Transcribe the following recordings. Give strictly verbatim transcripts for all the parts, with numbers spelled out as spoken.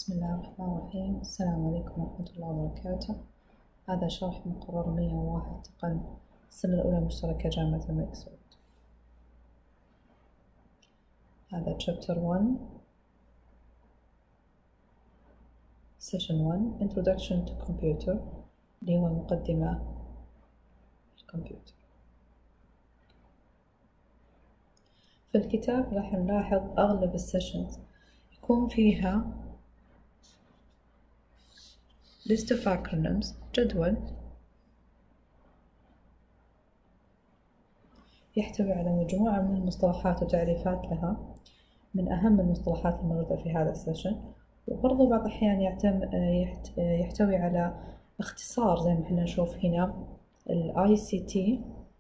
بسم الله الرحمن الرحيم. السلام عليكم ورحمة الله وبركاته. هذا شرح مقرر مية وواحد تقن السنة الأولى مشتركة جامعة الملك سعود. هذا chapter one session one introduction to computer اللي هو مقدمة الكمبيوتر. في الكتاب راح نلاحظ أغلب السيشنز يكون فيها list of acronyms جدول يحتوي على مجموعة من المصطلحات وتعريفات لها من أهم المصطلحات الموجودة في هذا السيشن، وبرضو بعض الأحيان يعتم يحتوي على اختصار زي ما احنا نشوف هنا ال آي سي تي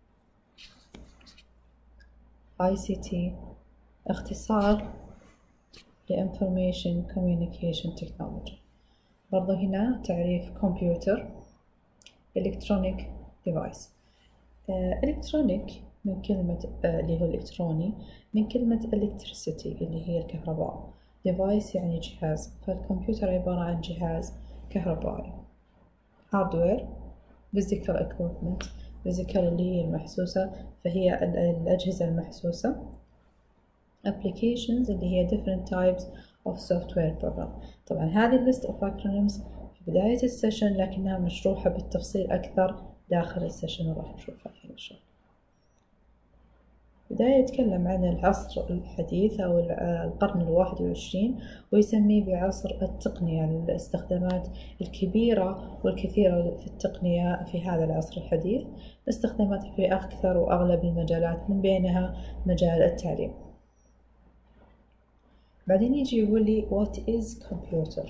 آي سي تي اختصار ل Information Communication Technology. برضو هنا تعريف كمبيوتر Electronic Device. Electronic من كلمة اللي هو الإلكتروني من كلمة electricity اللي هي الكهرباء. Device يعني جهاز، فالكمبيوتر عبارة عن جهاز كهربائي. Hardware Physical Equipment Physical اللي هي المحسوسة فهي الأجهزة المحسوسة. Applications اللي هي different types of software program. طبعا هذه list of acronyms في بداية السيشن لكنها مشروحة بالتفصيل أكثر داخل السيشن وراح نشوفها إن شاء الله. بداية يتكلم عن العصر الحديث أو القرن الواحد والعشرين ويسميه بعصر التقنية للاستخدامات الكبيرة والكثيرة في التقنية في هذا العصر الحديث، استخدامات في أكثر وأغلب المجالات من بينها مجال التعليم. بعدين يجي يقول لي what is computer؟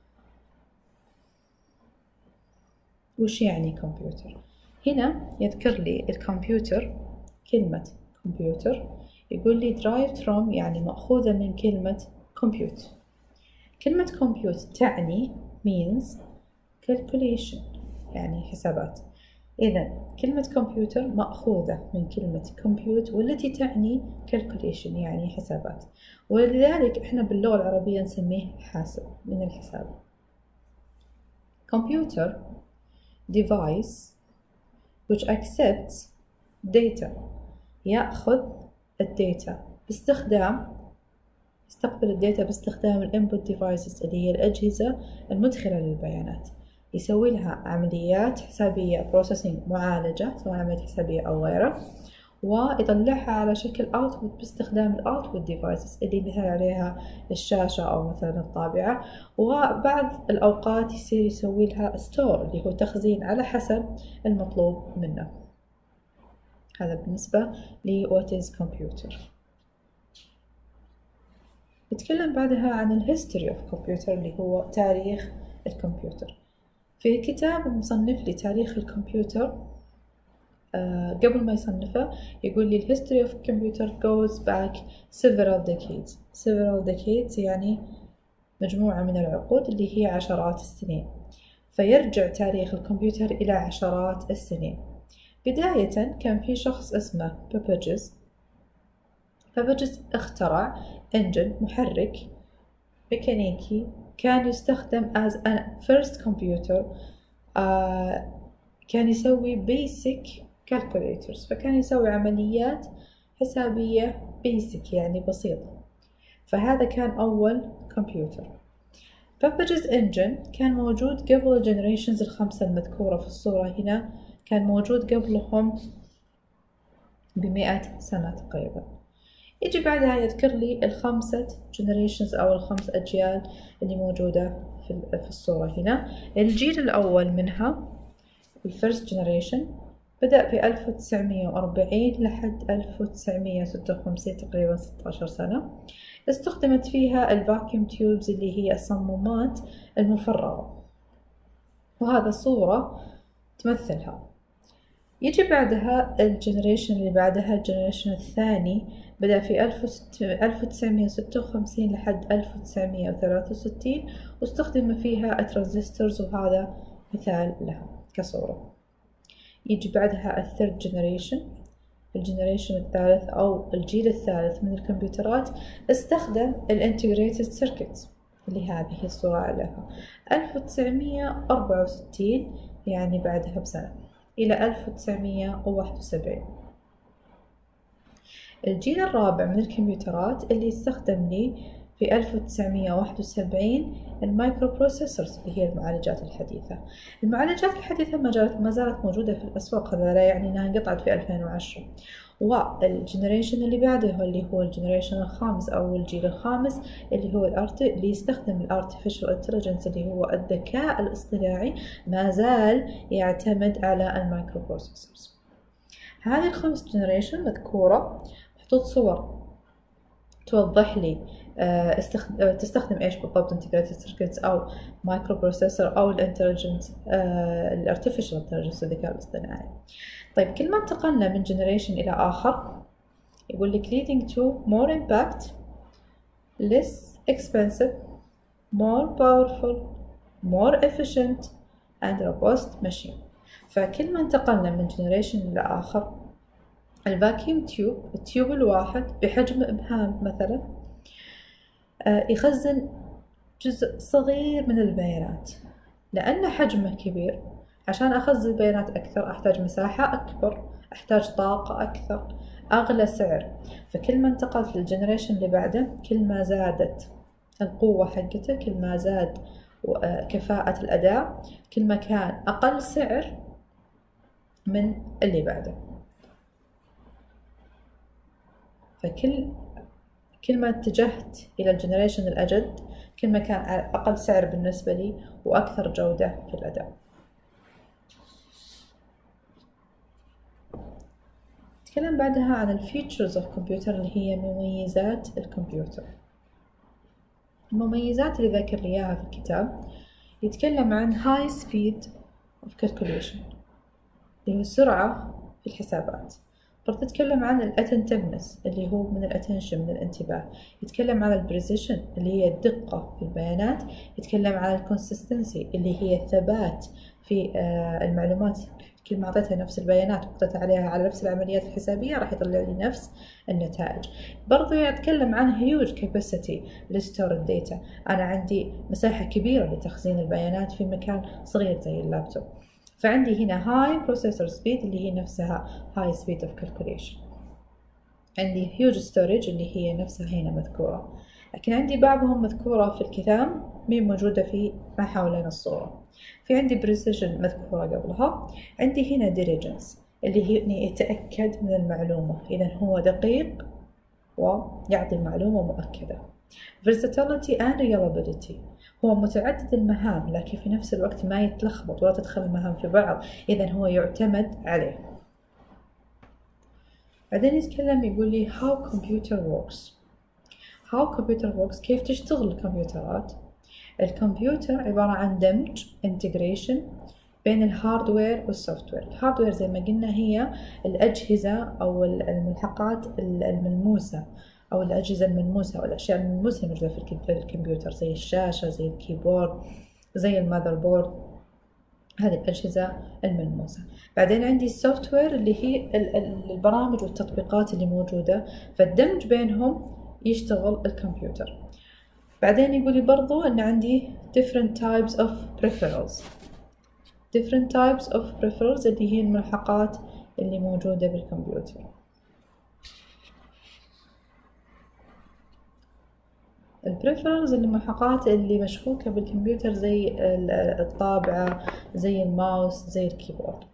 وش يعني كمبيوتر؟ هنا يذكر لي الكمبيوتر كلمة كمبيوتر يقول لي derived from يعني مأخوذة من كلمة compute. كلمة compute تعني means calculation يعني حسابات. إذا كلمة كمبيوتر مأخوذة من كلمة compute والتي تعني calculation يعني حسابات، ولذلك إحنا باللغة العربية نسميه حاسب من الحساب. computer device which accepts data يأخذ الداتا باستخدام يستقبل الداتا باستخدام الانبوت devices اللي هي الأجهزة المدخلة للبيانات، يسوي لها عمليات حسابية processing معالجة سواء عملية حسابية أو غيره، ويطلعها على شكل output باستخدام ال output devices اللي مثل عليها الشاشة أو مثلا الطابعة، وبعض الأوقات يصير يسوي لها store اللي هو تخزين على حسب المطلوب منه. هذا بالنسبة ل what is computer. نتكلم بعدها عن ال history of computer اللي هو تاريخ الكمبيوتر. في كتاب مصنف لي تاريخ الكمبيوتر آه قبل ما يصنفه يقول لي ال history of computer goes back several decades. several decades يعني مجموعة من العقود اللي هي عشرات السنين، فيرجع تاريخ الكمبيوتر إلى عشرات السنين. بداية كان في شخص اسمه باباجز. باباجز اخترع انجن محرك ميكانيكي كان يستخدم as a first computer. آه كان يسوي basic calculators فكان يسوي عمليات حسابية basic يعني بسيطة، فهذا كان أول كمبيوتر. باباجز انجن كان موجود قبل الجنريشنز الخمسة المذكورة في الصورة هنا، كان موجود قبلهم بمئة سنة تقريبا. يجي بعدها يذكر لي الخمسة generations أو الخمس أجيال اللي موجودة في الصورة هنا. الجيل الأول منها الفيرست جنريشن بدأ في ألف وتسعمية وأربعين لحد ألف وتسعمية وستة وخمسين تقريبا ستة عشر سنة. استخدمت فيها الفاكيوم تيوبز اللي هي الصمامات المفرغة، وهذا صورة تمثلها. يجي بعدها الجنريشن اللي بعدها الجنريشن الثاني بدأ في ألف وتسعمية وستة وخمسين لحد ألف وتسعمية وثلاثة وستين واستخدم فيها الترانزستورز وهذا مثال لها كصورة. يجي بعدها الثيرد جنريشن الجنريشن الثالث أو الجيل الثالث من الكمبيوترات استخدم الانتجريتد سيركت اللي هذه الصورة عليها ألف وتسعمية وأربعة وستين، يعني بعدها بسنة، إلى ألف وتسعمية وواحد وسبعين. الجيل الرابع من الكمبيوترات اللي استخدم لي في ألف وتسعمية وواحد وسبعين المايكرو بروسيسورز، اللي هي المعالجات الحديثة. المعالجات الحديثة ما زالت موجودة في الأسواق، هذا لا يعني أنها انقطعت في ألفين وعشرة. والجنريشن اللي بعده اللي هو الجنريشن الخامس أو الجيل الخامس اللي هو الارت اللي يستخدم الارتفيشال انتليجنس، اللي هو الذكاء الاصطناعي، ما زال يعتمد على المايكرو بروسيسورز. هذه الخمس جنريشن مذكورة، محطوط صور توضح لي استخدم تستخدم ايش بالضبط، انتجريتد سيركتس او مايكرو بروسيسور او الانتليجنس الارتفيشال انتليجنس، الذكاء الاصطناعي. طيب كل ما انتقلنا من جنريشن الى اخر يقول لك leading to more impact, less expensive, more powerful, more efficient and robust machine. فكل ما انتقلنا من جنريشن الى اخر، الفاكيوم تيوب، التيوب الواحد بحجم ابهام مثلا يخزن جزء صغير من البيانات. لأن حجمه كبير، عشان أخزن بيانات أكثر أحتاج مساحة أكبر، أحتاج طاقة أكثر، أغلى سعر. فكل ما انتقلت للجنريشن اللي بعده كل ما زادت القوة حقته، كل ما زاد كفاءة الأداء، كل ما كان أقل سعر من اللي بعده. فكل كل ما اتجهت إلى الجنريشن الأجد كل ما كان أقل سعر بالنسبة لي وأكثر جودة في الأداء. نتكلم بعدها عن الفيتشرز اوف كمبيوتر، اللي هي مميزات الكمبيوتر. المميزات اللي ذكر لي إياها في الكتاب يتكلم عن high speed of calculation، اللي هو السرعة في الحسابات. برضه يتكلم عن الاتنتفنس، اللي هو من الاتنشن، من الانتباه. يتكلم عن البريسيشن، اللي هي الدقة في البيانات. يتكلم عن الكونسستنسي، اللي هي الثبات في المعلومات. كل ما أعطيتها نفس البيانات وحطيتها عليها على نفس العمليات الحسابية راح يطلع لي نفس النتائج. برضه يتكلم عن huge capacity لستور الداتا، أنا عندي مساحة كبيرة لتخزين البيانات في مكان صغير زي اللابتوب. فعندي هنا high processor speed اللي هي نفسها high speed of calculation. عندي huge storage اللي هي نفسها هنا مذكورة، لكن عندي بعضهم مذكورة في الكتاب مين موجودة في ما حوالين الصورة. في عندي precision مذكورة قبلها. عندي هنا diligence اللي هي إني أتأكد من المعلومة، إذا هو دقيق ويعطي المعلومة مؤكدة. versatility and reliability، هو متعدد المهام لكن في نفس الوقت ما يتلخبط ولا تدخل المهام في بعض، إذا هو يعتمد عليه. بعدين يتكلم يقول لي how computer works. how computer works، كيف تشتغل الكمبيوترات. الكمبيوتر عبارة عن دمج integration بين الهاردوير والسوفتوير. الهاردوير زي ما قلنا هي الأجهزة أو الملحقات الملموسة أو الأجهزة الملموسة أو الأشياء الملموسة الموجودة في الكمبيوتر، زي الشاشة، زي الكيبورد، زي المذر بورد، هذه الأجهزة الملموسة. بعدين عندي السوفت وير اللي هي البرامج والتطبيقات اللي موجودة، فالدمج بينهم يشتغل الكمبيوتر. بعدين يقولي برضو أن عندي different types of peripherals different types of peripherals اللي هي الملحقات اللي موجودة بالكمبيوتر. البريفرالز الملحقات اللي مشبوكة بالكمبيوتر زي الطابعة، زي الماوس، زي الكيبورد.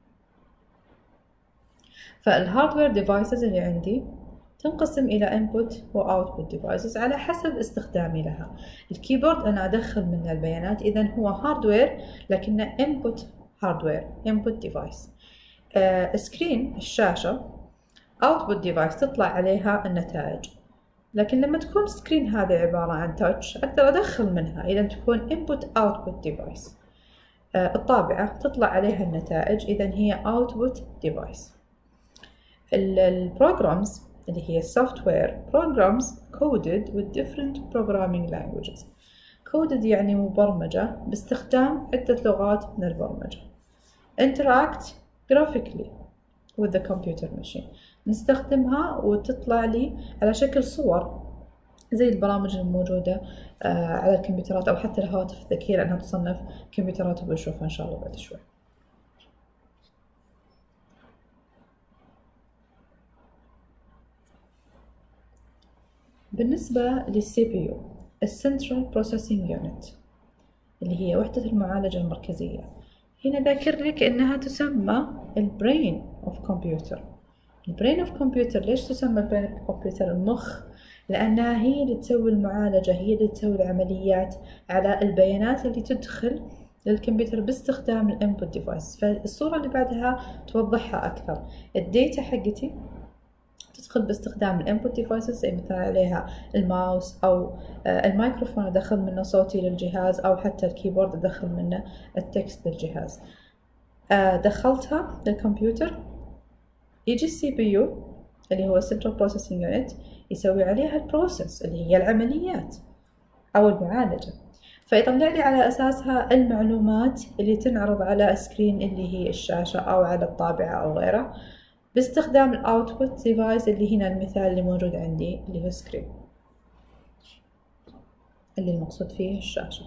فالهاردوير ديفايسز اللي عندي تنقسم إلى input و output devices على حسب استخدامي لها. الكيبورد أنا أدخل منه البيانات، إذن هو هاردوير لكنه input hardware input device. آه سكرين الشاشة output device تطلع عليها النتائج، لكن لما تكون سكرين هذه عبارة عن تاتش أقدر أدخل منها، إذا تكون input output device. آه الطابعة تطلع عليها النتائج، إذا هي output device. البروجرامز اللي هي software programs coded with different programming languages. coded يعني مبرمجة باستخدام عدة لغات من البرمجة. interact graphically with the computer machine، نستخدمها وتطلع لي على شكل صور زي البرامج الموجودة على الكمبيوترات أو حتى الهواتف الذكية، لأنها تصنف كمبيوترات وبنشوفها إن شاء الله بعد شوي. بالنسبة للسي بي يو السنترال بروسيسنج يونت اللي هي وحدة المعالجة المركزية، هنا ذاكر لك إنها تسمى البرين أوف كمبيوتر. البرين أوف كمبيوتر ليش تسمى البرين أوف كمبيوتر؟ المخ، لأنها هي اللي تسوي المعالجة، هي اللي تسوي العمليات على البيانات اللي تدخل للكمبيوتر باستخدام الانبوت ديفايس. فالصورة اللي بعدها توضحها أكثر. الداتا حقتي تدخل باستخدام الانبوت ديفايسز، زي مثلا عليها الماوس أو الميكروفون أدخل منه صوتي للجهاز، أو حتى الكيبورد أدخل منه التكست للجهاز. دخلتها للكمبيوتر، يجي السي بي يو اللي هو Central Processing Unit يسوي عليها البروسيس اللي هي العمليات أو المعالجة، فيطلع لي على أساسها المعلومات اللي تنعرض على سكرين اللي هي الشاشة أو على الطابعة أو غيره، باستخدام الأوتبوت ديفايس اللي هنا المثال اللي موجود عندي اللي هو سكرين، اللي المقصود فيه الشاشة.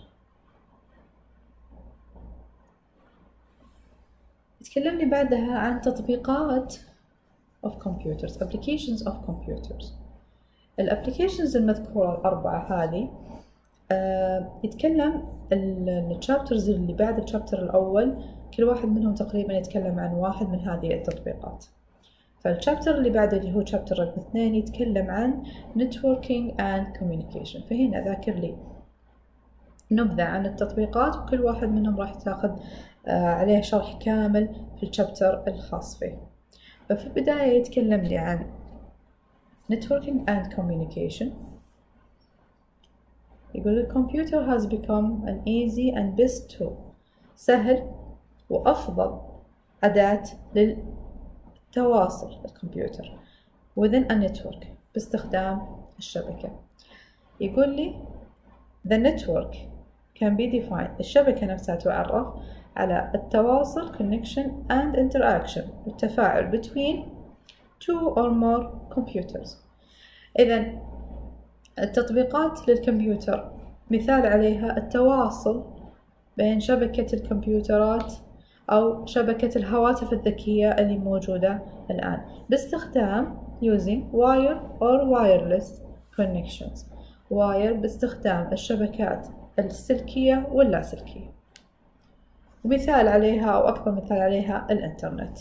تكلمني بعدها عن تطبيقات of computers applications of computers. الابليكيشنز المذكورة الأربعة هذه أه يتكلم الشابترز اللي بعد الشابتر الأول كل واحد منهم تقريبا يتكلم عن واحد من هذه التطبيقات. فالشابتر اللي بعده اللي هو شابتر رقم اثنين يتكلم عن networking and communication. فهنا ذاكر لي نبذة عن التطبيقات، وكل واحد منهم راح تاخذ أه عليه شرح كامل في الشابتر الخاص فيه. ففي البداية يتكلم لي عن networking and communication. يقول the computer has become an easy and best tool. سهل وأفضل أداة للتواصل الكمبيوتر within a network باستخدام الشبكة. يقول لي the network can be defined. الشبكة نفسها تعرف على التواصل connection and interaction والتفاعل between two or more computers. إذن التطبيقات للكمبيوتر مثال عليها التواصل بين شبكة الكمبيوترات أو شبكة الهواتف الذكية اللي موجودة الآن باستخدام using wire or wireless connections. wire باستخدام الشبكات السلكية واللاسلكية، ومثال عليها أو أكبر مثال عليها الإنترنت.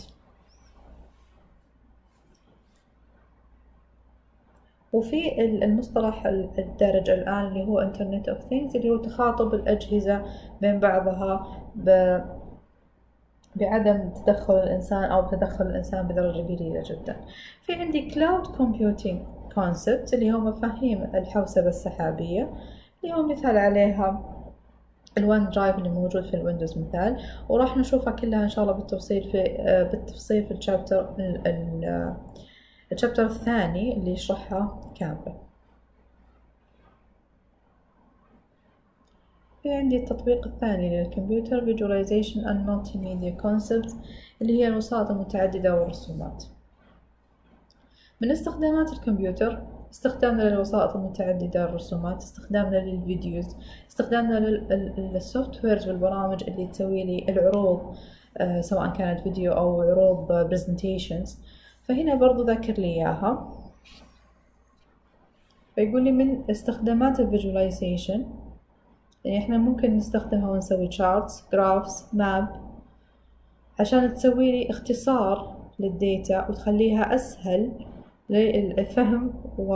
وفي المصطلح الدارج الآن اللي هو Internet of Things اللي هو تخاطب الأجهزة بين بعضها ب... بعدم تدخل الإنسان أو تدخل الإنسان بدرجة قليلة جدا. في عندي Cloud Computing Concept اللي هو مفاهيم الحوسبة السحابية، اللي هو مثال عليها الون درايف اللي موجود في الويندوز مثال، وراح نشوفها كلها إن شاء الله بالتفصيل في بالتفصيل في الشابتر الشابتر الثاني اللي يشرحها كاملة. في عندي التطبيق الثاني للكمبيوتر Visualization and Multimedia Concepts اللي هي الوسائط المتعددة والرسومات. من استخدامات الكمبيوتر استخدامنا للوسائط المتعددة والرسومات، استخدامنا للفيديوز، استخدامنا للسوفت ويرز والبرامج اللي تسوي لي العروض آه سواء كانت فيديو أو عروض برزنتيشنز. فهنا برضو ذاكر لي إياها. فيقول لي من استخدامات الفيجواليزيشن يعني إحنا ممكن نستخدمها ونسوي charts, graphs, map عشان تسوي لي اختصار للديتا وتخليها أسهل للفهم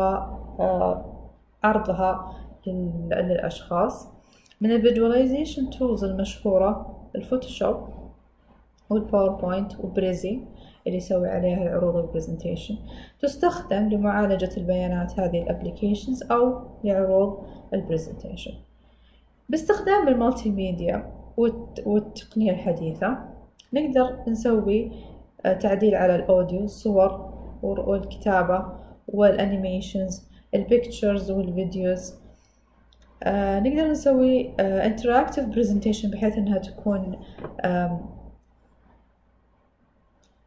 وعرضها للأشخاص. من الفيجواليزيشن تولز المشهورة الفوتوشوب والباوربوينت وبريزي اللي يسوي عليها العروض والبرزنتيشن، تستخدم لمعالجة البيانات هذه الابليكيشنز أو لعروض البرزنتيشن. باستخدام المالتي ميديا والتقنية الحديثة نقدر نسوي تعديل على الأوديو، الصور والكتابة والأنيميشنز، البيكتشرز والفيديوز. آه نقدر نسوي آه interactive presentation بحيث أنها تكون آه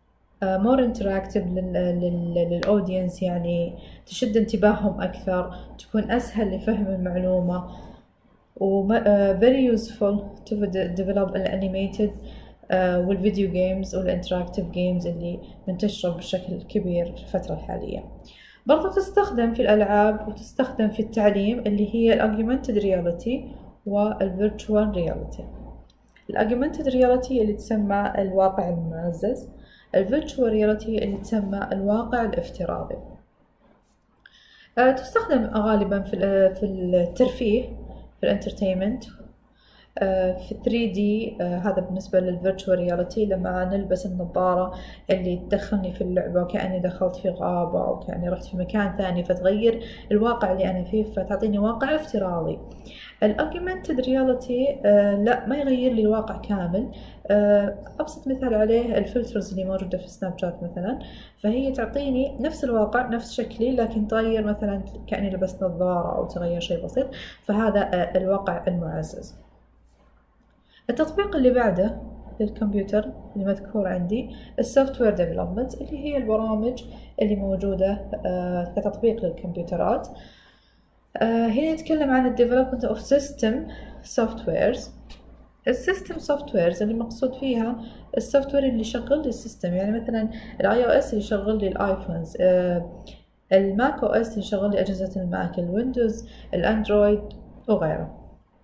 مور انتراكتيف للأودينس، يعني تشد انتباههم أكثر، تكون أسهل لفهم المعلومة، و uh, very useful to develop الانيميتد uh, والفيديو جيمز والانتراكتيف جيمز اللي منتشرة بشكل كبير في الفترة الحالية. برضو تستخدم في الألعاب وتستخدم في التعليم اللي هي الأوجمانتد رياليتي والفيرتشوال رياليتي. الأوجمانتد رياليتي اللي تسمى الواقع المعزز، الفيرتشوال رياليتي اللي تسمى الواقع الافتراضي. أه تستخدم غالبا في في الترفيه، في الانترتينمنت، أه في ثري دي. أه هذا بالنسبة للفيرتشوال رياليتي، لما نلبس النظارة اللي تدخلني في اللعبة وكأني دخلت في غابة أو كأني رحت في مكان ثاني، فتغير الواقع اللي أنا فيه فتعطيني واقع افتراضي. الأوجمانتد رياليتي آه لا، ما يغير لي الواقع كامل. آه أبسط مثال عليه الفلترز اللي موجودة في سناب شات مثلا، فهي تعطيني نفس الواقع نفس شكلي، لكن تغير مثلا كأني لبست نظارة أو تغير شيء بسيط، فهذا آه الواقع المعزز. التطبيق اللي بعده للكمبيوتر المذكور عندي السوفت وير ديفلوبمنت، اللي هي البرامج اللي موجودة آه كتطبيق للكمبيوترات. آه هنا نتكلم عن ال development of system softwares. السيستم سوفت ويرز اللي مقصود فيها السوفت وير اللي يشغل لي السيستم، يعني مثلا الاي او اس اللي يشغل لي الايفونز، آه الماك او اس اللي يشغل لي اجهزة الماك، الويندوز، الاندرويد وغيره.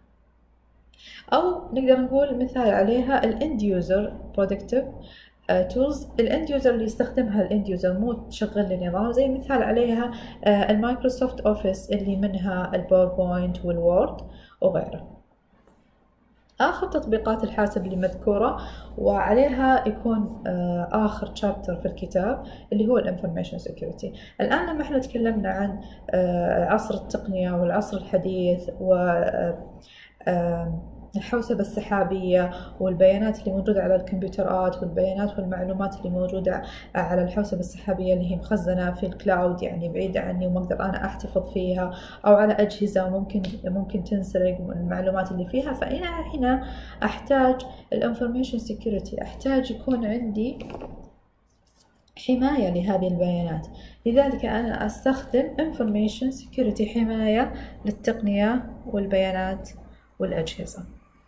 او نقدر نقول مثال عليها الاند يوزر برودكتيف تولز، الاند يوزر اللي يستخدمها الاند يوزر مو تشغل لي نظام، زي مثال عليها المايكروسوفت اوفيس اللي منها الباوربوينت والوورد وغيره. آخر تطبيقات الحاسب اللي مذكورة وعليها يكون آخر شابتر في الكتاب اللي هو الانفورميشن سيكيورتي. الآن لما احنا تكلمنا عن عصر التقنية والعصر الحديث و الحوسبة السحابية والبيانات اللي موجودة على الكمبيوترات والبيانات والمعلومات اللي موجودة على الحوسبة السحابية اللي هي مخزنة في الكلاود، يعني بعيدة عني وما أقدر أنا أحتفظ فيها، أو على أجهزة ممكن ممكن تنسرق المعلومات اللي فيها. فأنا هنا أحتاج الانفورميشن سيكيورتي، أحتاج يكون عندي حماية لهذه البيانات، لذلك أنا أستخدم انفورميشن سيكيورتي، حماية للتقنية والبيانات والأجهزة.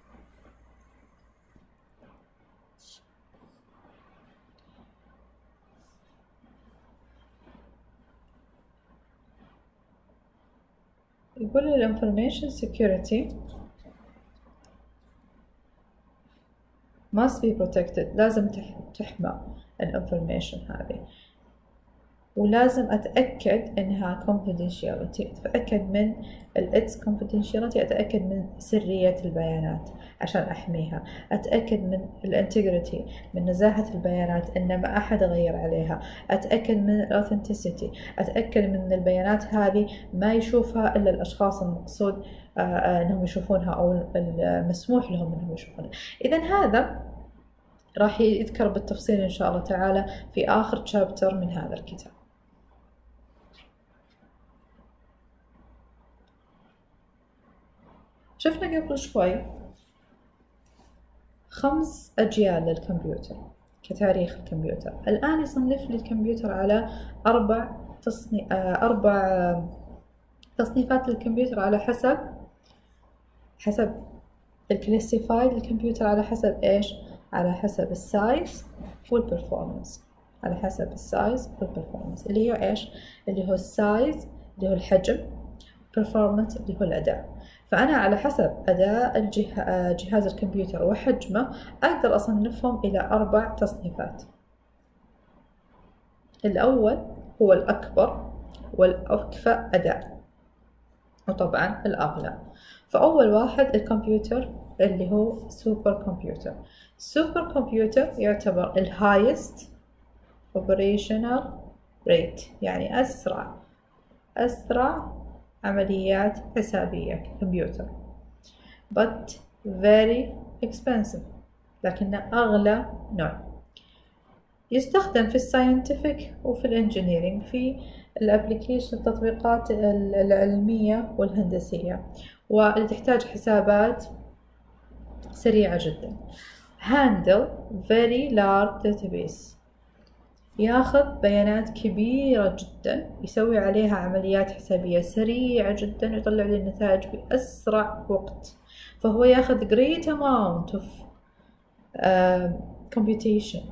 يقول ال information security must be protected، لازم تحمى ال information هذه، ولازم أتأكد إنها confidentiality، أتأكد من ال its confidentiality، أتأكد من سرية البيانات عشان أحميها، أتأكد من ال integrity، من نزاهة البيانات إن ما أحد غير عليها، أتأكد من ال authenticity، أتأكد من البيانات هذه ما يشوفها إلا الأشخاص المقصود أنهم يشوفونها أو المسموح لهم أنهم يشوفونها. إذن هذا راح يذكر بالتفصيل إن شاء الله تعالى في آخر شابتر من هذا الكتاب. شفنا قبل شوي خمس أجيال للكمبيوتر كتاريخ الكمبيوتر. الآن يصنف لي الكمبيوتر على أربع تصني... أربع تصنيفات للكمبيوتر على حسب حسب الكلاسيفايد للكمبيوتر، على حسب إيش؟ على حسب السايز والبرفورمانس، على حسب السايز والبرفورمانس اللي هو إيش؟ اللي هو السايز اللي هو الحجم، performance اللي هو الأداء. فأنا على حسب أداء الجه... جهاز الكمبيوتر وحجمه أقدر أصنفهم إلى أربع تصنيفات. الأول هو الأكبر والأكفأ أداء، وطبعا الأغلى. فأول واحد الكمبيوتر اللي هو سوبر كمبيوتر. السوبر كمبيوتر يعتبر الهايست operational rate، يعني أسرع أسرع عمليات حسابية كمبيوتر، but very expensive، لكنه أغلى نوع. يستخدم في الساينتفك وفي الانجينيرينج، في الابليكيشن التطبيقات العلمية والهندسية، واللي تحتاج حسابات سريعة جدا. handle very large database، ياخذ بيانات كبيرة جدا، يسوي عليها عمليات حسابية سريعة جدا، ويطلع لي النتائج بأسرع وقت. فهو ياخذ great amount of uh, computation.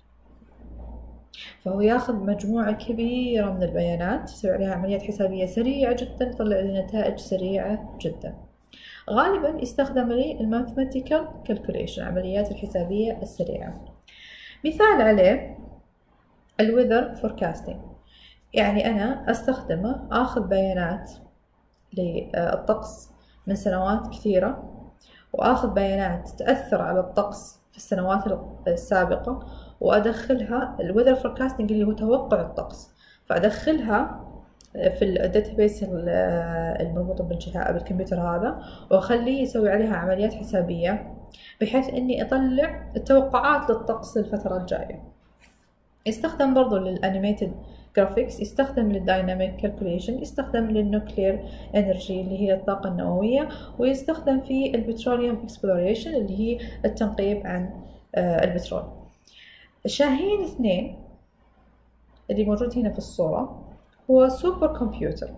فهو ياخذ مجموعة كبيرة من البيانات، يسوي عليها عمليات حسابية سريعة جدا، يطلع لي نتائج سريعة جدا. غالبا يستخدم لي الماثماتيكال كالكوليشن، عمليات الحسابية السريعة. مثال عليه الويذر فوركاستنج، يعني أنا أستخدمه أخذ بيانات للطقس من سنوات كثيرة، وأخذ بيانات تأثر على الطقس في السنوات السابقة، وأدخلها الويذر فوركاستنج اللي هو توقع الطقس، فأدخلها في الداتابيس المربوطة بالجهاز بالكمبيوتر هذا، وأخليه يسوي عليها عمليات حسابية بحيث إني أطلع التوقعات للطقس للفترة الجاية. يستخدم برضو للأنيميتد جرافيكس، يستخدم للدايناميك كالكوليشن، يستخدم للنوكلير انرجي اللي هي الطاقة النووية، ويستخدم في البتروليوم اكسبلوريشن اللي هي التنقيب عن البترول. شاهين اثنين اللي موجود هنا في الصورة هو سوبر كمبيوتر،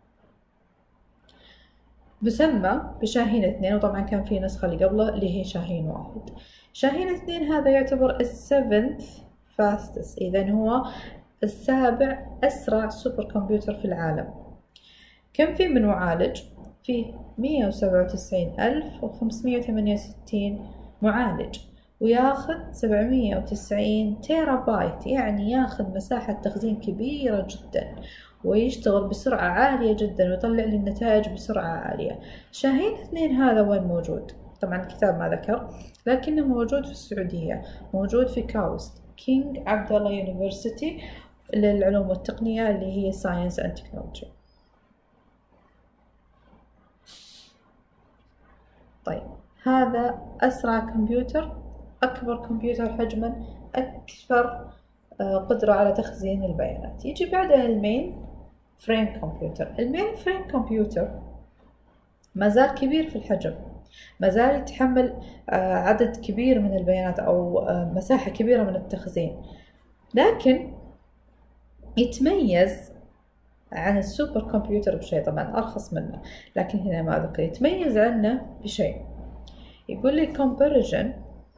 بسمى بشاهين اثنين، وطبعا كان في نسخة اللي قبله اللي هي شاهين واحد. شاهين اثنين هذا يعتبر السفنث فاستس، إذا هو السابع أسرع سوبر كمبيوتر في العالم. كم فيه من معالج؟ فيه مية وسبعة وتسعين ألف وخمسمية وثمانية وستين معالج، وياخذ سبعمية وتسعين تيرا بايت، يعني ياخذ مساحة تخزين كبيرة جدا، ويشتغل بسرعة عالية جدا، ويطلع لي النتائج بسرعة عالية. شاهين اثنين هذا وين موجود؟ طبعا الكتاب ما ذكر، لكنه موجود في السعودية، موجود في كاوست كينج عبد الله يونيفرسيتي للعلوم والتقنية اللي هي ساينس اند تكنولوجي. طيب هذا أسرع كمبيوتر، أكبر كمبيوتر حجما، أكثر قدرة على تخزين البيانات. يجي بعدها المين فريم كمبيوتر. المين فريم كمبيوتر ما زال كبير في الحجم، ما زال يتحمل عدد كبير من البيانات أو مساحة كبيرة من التخزين، لكن يتميز عن السوبر كمبيوتر بشيء، طبعا أرخص منه، لكن هنا ما ذكر. يتميز عنه بشيء، يقول لي comparison،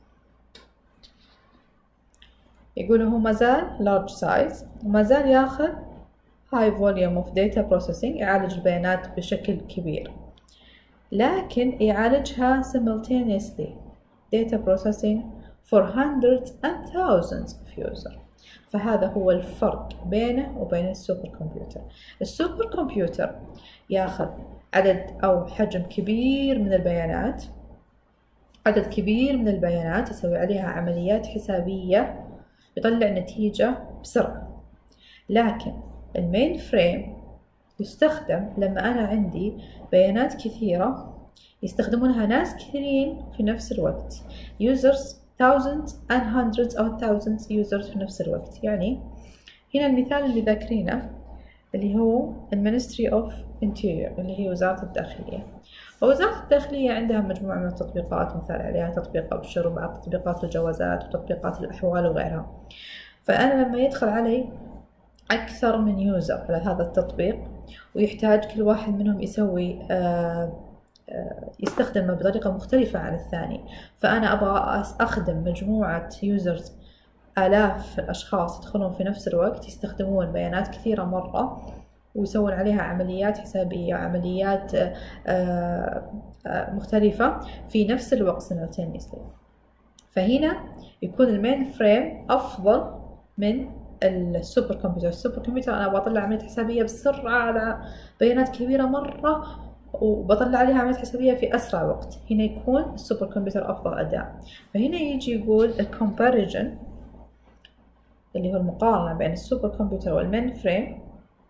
يقول هو ما زال large size، وما زال ياخذ high volume of data processing، يعالج البيانات بشكل كبير، لكن يعالجها simultaneously data processing for hundreds and thousands of users. فهذا هو الفرق بينه وبين السوبر كمبيوتر. السوبر كمبيوتر ياخذ عدد أو حجم كبير من البيانات، عدد كبير من البيانات يسوي عليها عمليات حسابية، يطلع نتيجة بسرعة. لكن المين فريم يستخدم لما أنا عندي بيانات كثيرة يستخدمونها ناس كثيرين في نفس الوقت، users thousands and hundreds of thousands users في نفس الوقت. يعني هنا المثال اللي ذاكرينه اللي هو Ministry of Interior اللي هي وزارة الداخلية. ووزارة الداخلية عندها مجموعة من التطبيقات، مثال عليها تطبيق أبشر، وبعض تطبيقات الجوازات، وتطبيقات الأحوال وغيرها. فأنا لما يدخل علي أكثر من يوزر على هذا التطبيق، ويحتاج كل واحد منهم يسوي آه يستخدمه بطريقة مختلفة عن الثاني، فأنا أبغى أخدم مجموعة يوزرز، آلاف الأشخاص يدخلون في نفس الوقت، يستخدمون بيانات كثيرة مرة، ويسوون عليها عمليات حسابية، عمليات مختلفة في نفس الوقت simultaneously. فهنا يكون المين فريم أفضل من السوبر كمبيوتر. السوبر كمبيوتر أنا بطلع عملية حسابية بسرعة على بيانات كبيرة مرة، وبطلع عليها عملية حسابية في أسرع وقت. هنا يكون السوبر كمبيوتر أفضل أداء. فهنا يجي يقول الكومباريجن اللي هو المقارنة بين السوبر كمبيوتر والمين فريم.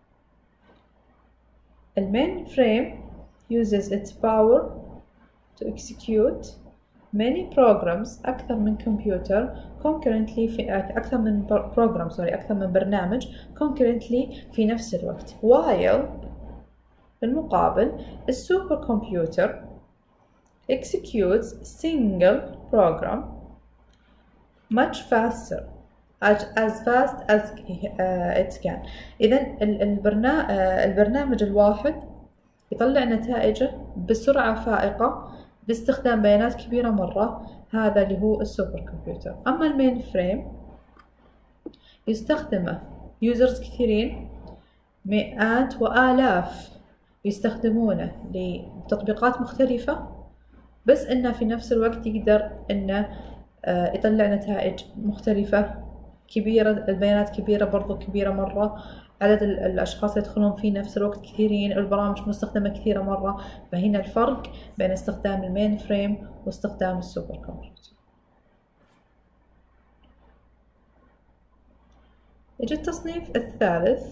المين فريم uses its power to execute many programs، أكثر من كمبيوتر concurrently في أكثر من program sorry أكثر من برنامج concurrently في نفس الوقت. while بالمقابل السوبر كمبيوتر executes single program much faster as fast as it can. إذا البرنامج الواحد يطلع نتائجه بسرعة فائقة باستخدام بيانات كبيرة مرة، هذا اللي هو السوبر كمبيوتر. أما المين فريم يستخدمه يوزرز كثيرين، مئات وآلاف يستخدمونه لتطبيقات مختلفة، بس إنه في نفس الوقت يقدر إنه يطلع نتائج مختلفة كبيرة، البيانات كبيرة برضو كبيرة مرة، عدد الأشخاص يدخلون في نفس الوقت كثيرين، البرامج مستخدمة كثيرة مرة. فهنا الفرق بين استخدام المين فريم واستخدام السوبر كمبيوتر. يجي التصنيف الثالث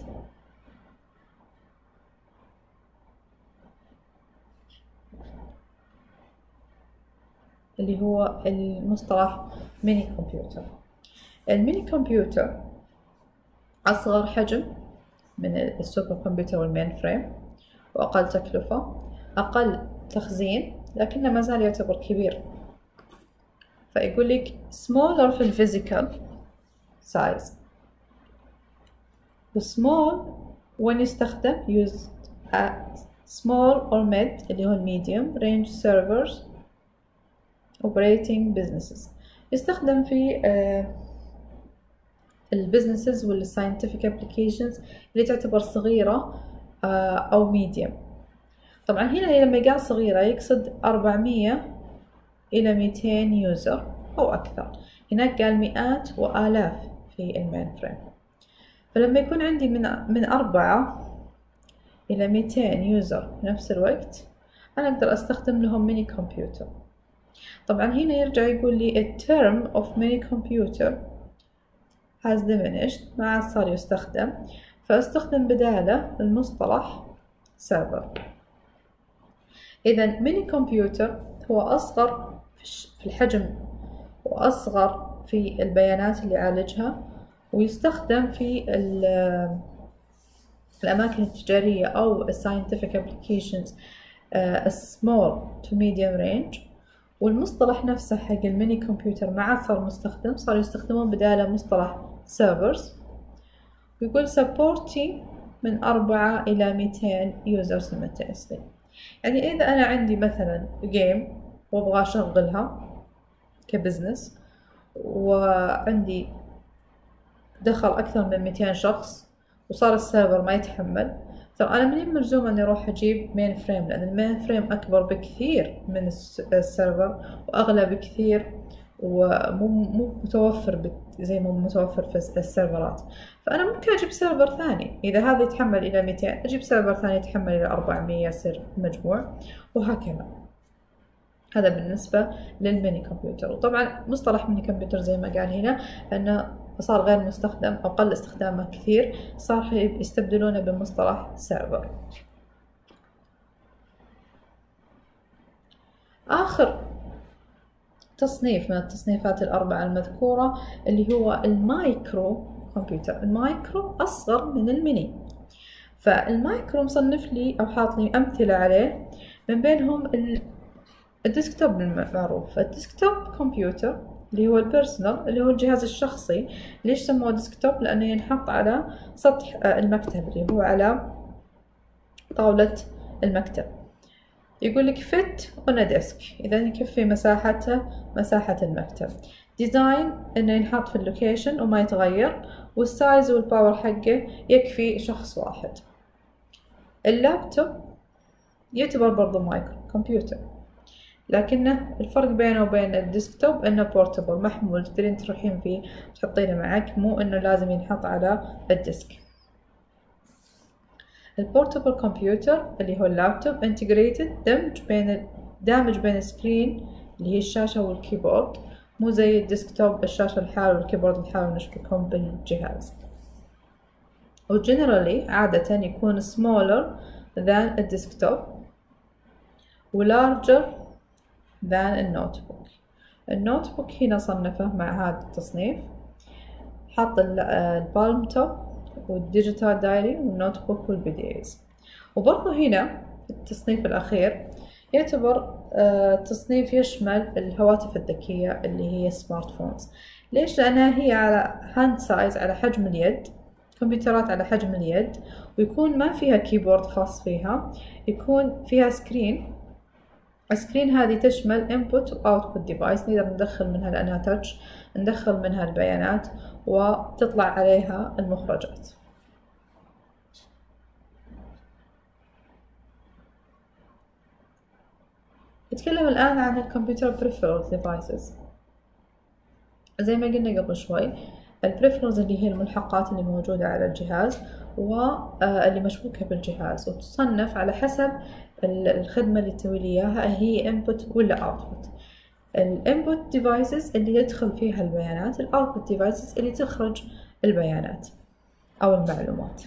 اللي هو المصطلح ميني كمبيوتر. الميني كمبيوتر أصغر حجم من السوبر كمبيوتر والمين فريم، وأقل تكلفة، أقل تخزين، لكنه ما زال يعتبر كبير. فيقول لك smaller في الفيزيكال size، وsmall when يستخدم used at small or mid اللي هو medium range servers operating businesses، يستخدم في uh, البزنسز والساينتفك ابلكيشنز اللي تعتبر صغيرة أو ميديم. طبعا هنا لما قال صغيرة يقصد أربعمية إلى مئتين يوزر أو أكثر، هناك قال مئات وآلاف في المين فريم. فلما يكون عندي من من أربعة إلى مئتين يوزر في نفس الوقت، أنا أقدر أستخدم لهم ميني كمبيوتر. طبعا هنا يرجع يقول لي a term of mini computer has diminished، ما عاد صار يستخدم، فاستخدم بداله المصطلح سيرفر. إذا ميني كمبيوتر هو أصغر في الحجم وأصغر في البيانات اللي يعالجها، ويستخدم في الأماكن التجارية أو scientific applications uh, small to medium range. والمصطلح نفسه حق الميني كمبيوتر ما عاد صار مستخدم، صار يستخدمون بداله مصطلح سيرفرز. ويقول supporting من أربعة إلى مئتين user simultaneously. يعني إذا أنا عندي مثلا جيم وأبغى أشغلها كبزنس، وعندي دخل أكثر من مئتين شخص وصار السيرفر ما يتحمل، ترى أنا مني ملزوم إني أروح أجيب مين فريم، لأن المين فريم أكبر بكثير من السيرفر وأغلى بكثير ومو مو متوفر زي ما متوفر في السيرفرات. فأنا ممكن أجيب سيرفر ثاني، إذا هذا يتحمل إلى مئتين أجيب سيرفر ثاني يتحمل إلى أربعمية، يصير مجموع، وهكذا. هذا بالنسبة للميني كمبيوتر. وطبعا مصطلح ميني كمبيوتر زي ما قال هنا أنه صار غير مستخدم أو قل استخدامه كثير، صار يستبدلونه بمصطلح سيرفر. آخر تصنيف من التصنيفات الأربعة المذكورة اللي هو المايكرو كمبيوتر. المايكرو أصغر من الميني، فالمايكرو مصنف لي أو حاط لي أمثلة عليه، من بينهم الديسكتوب المعروف. الديسكتوب كمبيوتر اللي هو البيرسونال، اللي هو الجهاز الشخصي. ليش سموه ديسكتوب؟ لأنه ينحط على سطح المكتب، اللي هو على طاولة المكتب. يقول لك fit on a desk، إذا يكفي مساحته مساحة المكتب. ديزاين إنه ينحط في اللوكيشن وما يتغير، والسايز والباور حقه يكفي شخص واحد. اللابتوب يعتبر برضو مايكرو كمبيوتر، لكنه الفرق بينه وبين الديسكتوب إنه بورتبل، محمول، تقدرين تروحين فيه تحطينه معك، مو إنه لازم ينحط على الديسك. البورتبل كمبيوتر اللي هو اللابتوب انتجريتد، دمج بين دامج بين السكرين اللي هي الشاشة والكيبورد، مو زي الديسكتوب الشاشة الحالة والكيبورد الحالة ونشبكهم بالجهاز. وجنرالي عادة يكون smaller than الديسكتوب و larger than النوتبوك. النوتبوك هنا صنفه مع هذا التصنيف، حط البالم توب والديجيتال دايري والنوتبوك والبي دي ايز. وبرضه هنا التصنيف الأخير يعتبر تصنيف يشمل الهواتف الذكية اللي هي سمارت فونز. ليش؟ لأنها هي على هاند سايز، على حجم اليد، كمبيوترات على حجم اليد، ويكون ما فيها كيبورد خاص فيها، يكون فيها سكرين. السكرين هذه تشمل input و output device، نقدر ندخل منها لأنها تاتش، ندخل منها البيانات وتطلع عليها المخرجات. نتكلم الآن عن الكمبيوتر peripheral devices. زي ما قلنا قبل شوي، البريفرالز اللي هي الملحقات اللي موجودة على الجهاز واللي مشبوكة بالجهاز، وتصنف على حسب الخدمة اللي تسوي لي إياها، هي input ولا output. الانبوت ديفايسز اللي يدخل فيها البيانات، الاوتبوت ديفايسز اللي تخرج البيانات او المعلومات.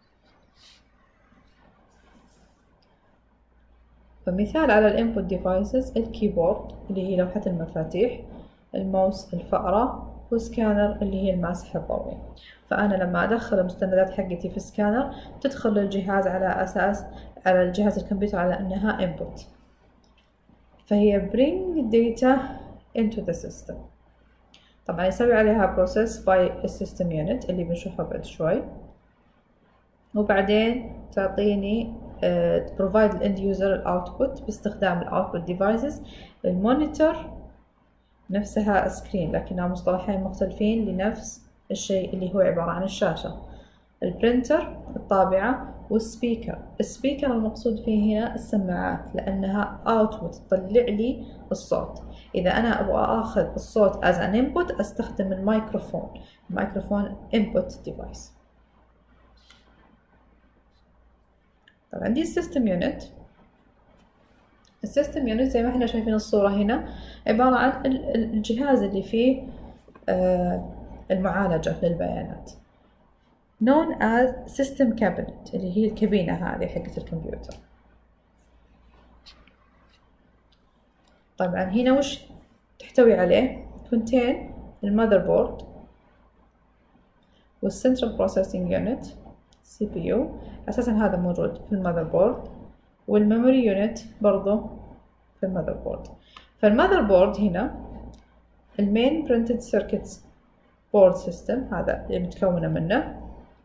فمثال على الانبوت ديفايسز الكيبورد اللي هي لوحة المفاتيح، الماوس الفأرة، والسكانر اللي هي الماسح الضوئي. فأنا لما أدخل المستندات حقتي في السكانر تدخل للجهاز على أساس على الجهاز الكمبيوتر على أنها input، فهي bring data into the system. طبعا يسوي عليها process by system unit اللي بنشوفها بعد شوي، وبعدين تعطيني uh, provide the end user output باستخدام ال output devices. المونيتور نفسها سكرين لكنها مصطلحين مختلفين لنفس الشيء اللي هو عبارة عن الشاشة. البرينتر الطابعة، والسبيكر. السبيكر المقصود فيه هنا السماعات لأنها output تطلع لي الصوت. إذا أنا أبغى أخذ الصوت as an input أستخدم الميكروفون. الميكروفون input device. طبعا عندي السيستم يونت. السيستم يونت زي ما احنا شايفين الصورة هنا عبارة عن الجهاز اللي فيه المعالجة للبيانات known as system cabinet اللي هي الكابينة هذه حقت الكمبيوتر. طبعا هنا وش تحتوي عليه؟ contain المذر بورد والسنترال بروسيسنج يونت سي بي يو، أساسا هذا موجود في المذر بورد، والميموري يونت برضو في المذر بورد. فالمذر بورد هنا المين printed circuits board system هذا اللي متكونة منه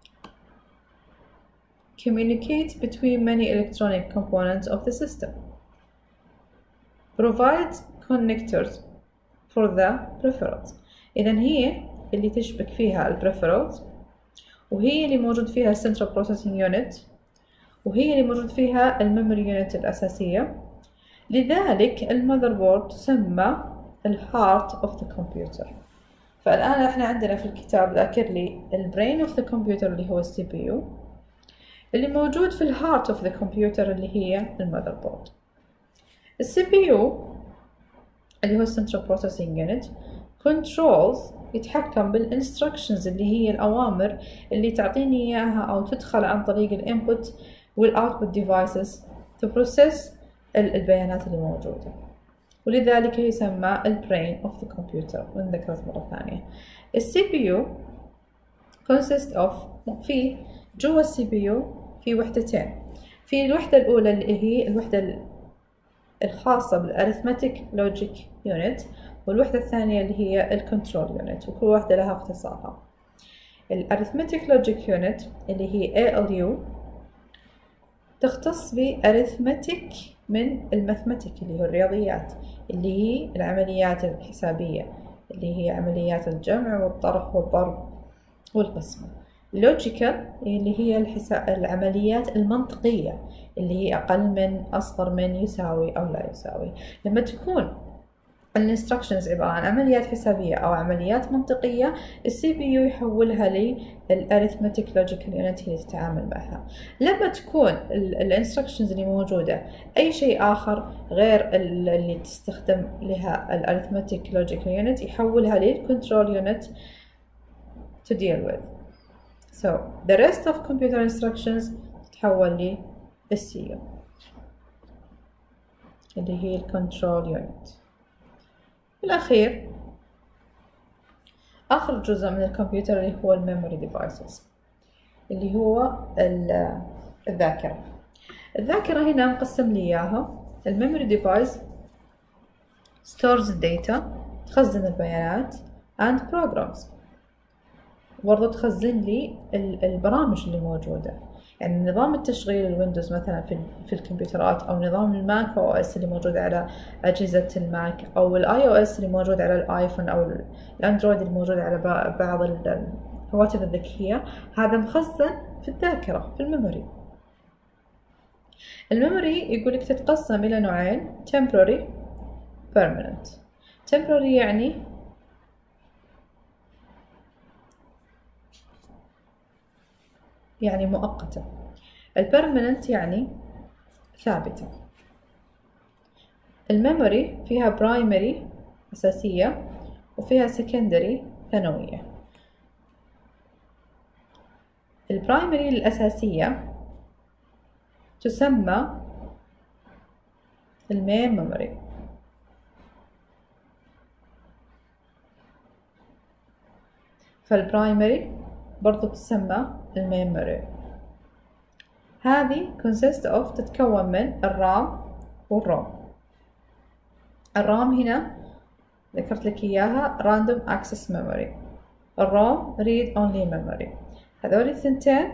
communicate between many electronic components of the system, provides connectors for the peripherals. إذن هي اللي تشبك فيها البريفرالز، وهي اللي موجود فيها السنترال بروسيسنج يونت، وهي اللي موجود فيها الميموري يونت الأساسية. لذلك المذر بورد تسمى الهارت اوف ذا كمبيوتر. فالآن احنا عندنا في الكتاب ذاكر لي البرين اوف ذا كمبيوتر اللي هو السي بي يو، اللي موجود في الهارت اوف ذا كمبيوتر اللي هي المذر بورد. السي بي يو اللي هو السنترال بروسيسنج يونت كنترولز يتحكم بالانستركشنز اللي هي الأوامر اللي تعطيني إياها أو تدخل عن طريق الانبوت والاوتبوت ديفايسز to process البيانات اللي موجودة، ولذلك يسمى البرين اوف ذا كمبيوتر. ونذكرت مرة ثانية السي بي يو consist of في جوا السي بي يو في وحدتين. في الوحدة الأولى اللي هي الوحدة الخاصة بالاريثمتيك لوجيك يونت، والوحدة الثانية اللي هي الكنترول يونت، وكل واحدة لها اختصارها. الاريثمتيك لوجيك يونت اللي هي إيه إل يو تختص باريثمتيك من الماثماتيك اللي هو الرياضيات، اللي هي العمليات الحسابية اللي هي عمليات الجمع والطرح والضرب والقسمة. لوجيكال اللي هي الحساب العمليات المنطقية اللي هي أقل من، أصغر من، يساوي أو لا يساوي. لما تكون الانستركشنز عبارة عن عمليات حسابية أو عمليات منطقية، السي بي يو يحولها للاريثمتيك لوجيكال يونت اللي تتعامل معها. لما تكون الانستركشنز اللي موجودة أي شيء آخر غير اللي تستخدم لها الاريثمتيك لوجيكال يونت يحولها للكنترول يونت to deal with. So the rest of computer instructions تتحول للسي يو اللي هي الكنترول يونت. بالأخير آخر جزء من الكمبيوتر اللي هو الميموري ديفايسز اللي هو الذاكرة. الذاكرة هنا مقسم لي إياها. الميموري ديفايس stores الداتا، تخزن البيانات and programs. برضه تخزن لي البرامج اللي موجودة، يعني نظام التشغيل الويندوز مثلا في في الكمبيوترات، أو نظام الماك أو اس اللي موجود على أجهزة الماك، أو الاي او اس اللي موجود على الايفون، أو الاندرويد اللي موجود على بعض الهواتف الذكية. هذا مخزن في الذاكرة في الميموري. الميموري يقول لك تتقسم إلى نوعين: temporary permanent. temporary يعني يعني مؤقتة. البرمننت يعني ثابتة. الميموري فيها برايمري أساسية وفيها سكندري ثانوية. البرايمري الأساسية تسمى المين ميموري، فالبرايمري برضو تسمى المين ميموري. هذه consist of تتكون من الرام والروم. الرام هنا ذكرت لك إياها random access memory، الروم read only memory. هذول الثنتين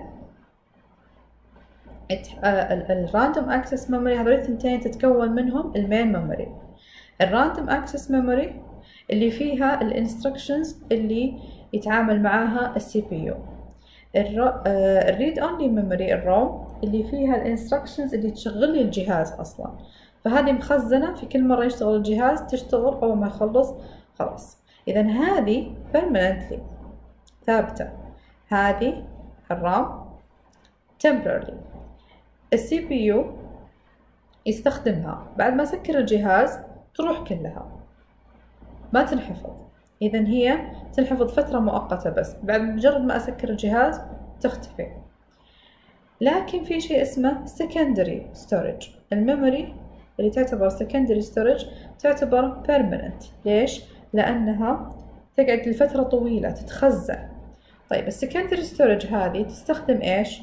الراندوم اكسس ميموري، هذول الثنتين تتكون منهم المين ميموري. الراندوم اكسس ميموري اللي فيها الانستركشنز اللي يتعامل معاها السي بي يو. الريد اونلي ميموري الروم اللي فيها الانستركشنز اللي تشغل لي الجهاز اصلا، فهذه مخزنه في كل مره يشتغل الجهاز تشتغل، اول ما يخلص خلاص. اذا هذه permanently ثابته، هذه الرام temporarily. السي بي يو يستخدمها بعد ما سكر الجهاز تروح كلها ما تنحفظ، إذا هي تنحفظ فترة مؤقتة بس، بعد مجرد ما أسكر الجهاز تختفي. لكن في شيء اسمه secondary storage. الميموري اللي تعتبر secondary storage تعتبر permanent. ليش؟ لأنها تقعد لفترة طويلة تتخزن. طيب السكندري ستورج هذه تستخدم إيش؟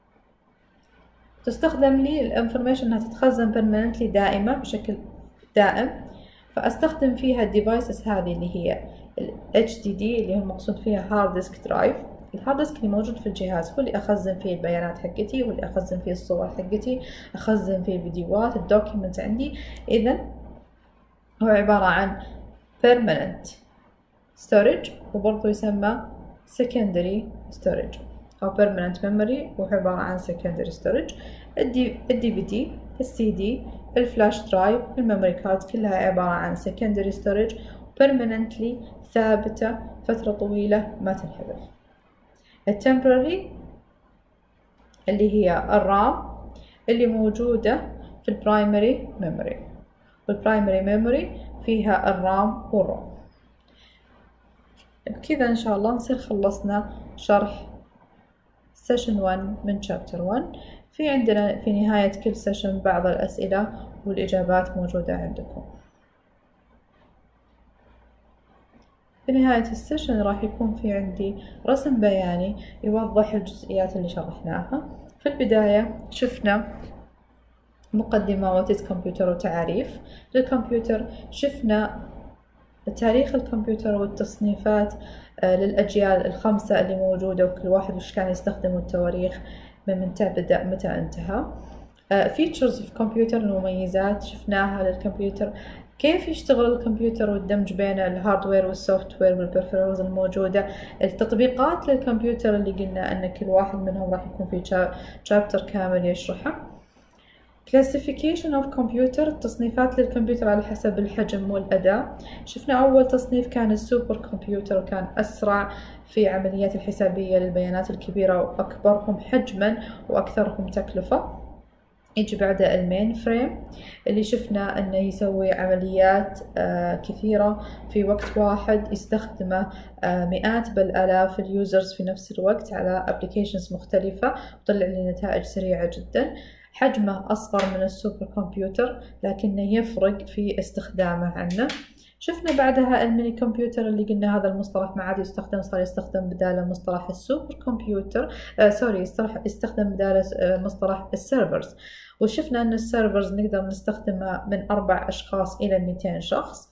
تستخدم لي الانفورميشن انها تتخزن permanently دائمة بشكل دائم، فاستخدم فيها الديفايسز هذه اللي هي ال إتش دي دي اللي هو المقصود فيها هارد ديسك درايف. الهارد ديسك اللي موجود في الجهاز هو اللي اخزن فيه البيانات حقتي، هو اللي اخزن فيه الصور حقتي، اخزن فيه الفيديوهات، الدوكيمنت عندي. اذا هو عبارة عن permanent storage، وبرضه يسمى secondary storage أو permanent memory، وهو عبارة عن secondary storage. الدي الدي في دي، السي دي، الفلاش درايف، الميموري كاردز كلها عبارة عن secondary storage permanently ثابتة فترة طويلة ما تنحذف. التمبرري اللي هي الرام اللي موجودة في البرايمري ميموري، والبرايمري ميموري فيها الرام والروم. بكذا إن شاء الله نصير خلصنا شرح سيشن واحد من شابتر واحد. في عندنا في نهاية كل سيشن بعض الأسئلة والإجابات موجودة عندكم. في نهاية السيشن راح يكون في عندي رسم بياني يوضح الجزئيات اللي شرحناها. في البداية شفنا مقدمة وتيت كمبيوتر وتعاريف للكمبيوتر، شفنا تاريخ الكمبيوتر والتصنيفات للأجيال الخمسة اللي موجودة وكل واحد وش كان يستخدم والتواريخ من متى بدأ متى انتهى. فيتشرز في الكمبيوتر، المميزات شفناها للكمبيوتر، كيف يشتغل الكمبيوتر والدمج بين الهاردوير والسوفت وير والبريفيرالز الموجودة، التطبيقات للكمبيوتر اللي قلنا أن كل واحد منهم راح يكون في شابتر كامل يشرحه. Classification of Computer، التصنيفات للكمبيوتر على حسب الحجم والأداء. شفنا أول تصنيف كان السوبر كمبيوتر، وكان أسرع في عمليات الحسابية للبيانات الكبيرة وأكبرهم حجما وأكثرهم تكلفة. يجي بعده المين فريم اللي شفنا أنه يسوي عمليات آه كثيرة في وقت واحد، يستخدمه آه مئات بل آلاف اليوزرز في نفس الوقت على أبليكيشنز مختلفة، وطلع لنا نتائج سريعة جدا. حجمه أصغر من السوبر كمبيوتر لكنه يفرق في استخدامه عنه. شفنا بعدها الميني كمبيوتر اللي قلنا هذا المصطلح ما عاد يستخدم، صار يستخدم بداله مصطلح السوبر كمبيوتر، آه سوري يستخدم بداله آه مصطلح السيرفرز. وشفنا أن السيرفرز نقدر نستخدمها من أربع أشخاص إلى مئتين شخص.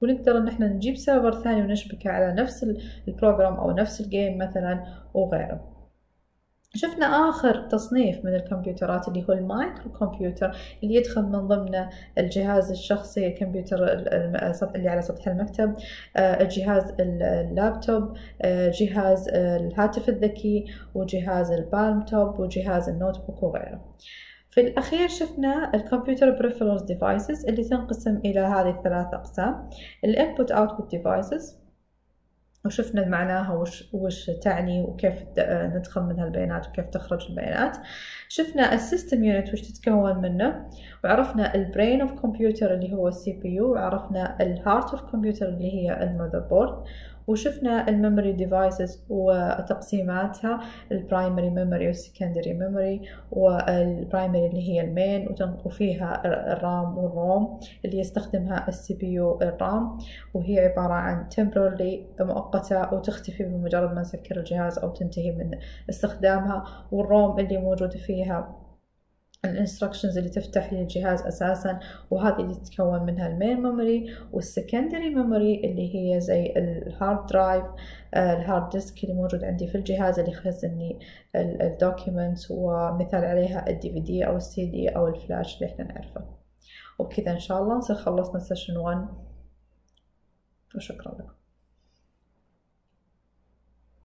ونقدر إن إحنا نجيب سيرفر ثاني ونشبكه على نفس البروجرام أو نفس الجيم مثلا وغيره. شفنا آخر تصنيف من الكمبيوترات اللي هو المايكرو كمبيوتر، اللي يدخل من ضمنه الجهاز الشخصي، الكمبيوتر اللي على سطح المكتب، الجهاز اللابتوب، جهاز الهاتف الذكي، وجهاز البالم توب، وجهاز النوت بوك وغيره. في الأخير شفنا الكمبيوتر peripherals devices اللي تنقسم إلى هذه الثلاث أقسام: الانبوت اوتبوت devices، وشفنا معناها وش, وش تعني وكيف ندخل منها البيانات وكيف تخرج البيانات. شفنا السيستم يونت وش تتكون منه، وعرفنا البرين اوف كمبيوتر اللي هو السي بي يو، وعرفنا الهارت اوف كمبيوتر اللي هي المذر بورد، وشفنا الميموري ديفايسز وتقسيماتها: البرايمري ميموري والسكندري ميموري، والبرايمري اللي هي المين وفيها الرام والروم اللي يستخدمها السي بي يو الرام، وهي عبارة عن temporarily مؤقتة وتختفي بمجرد ما نسكر الجهاز أو تنتهي من استخدامها، والروم اللي موجود فيها الانستركشنز اللي تفتح للجهاز أساسا، وهذه اللي تتكون منها المين ميموري، والسكندري ميموري اللي هي زي الهارد درايف، الهارد ديسك اللي موجود عندي في الجهاز اللي يخزني الدوكيومنتس، ومثال عليها الدي في دي أو السي دي أو الفلاش اللي احنا نعرفه. وبكذا إن شاء الله نصير خلصنا سيشن واحد، وشكرا لكم.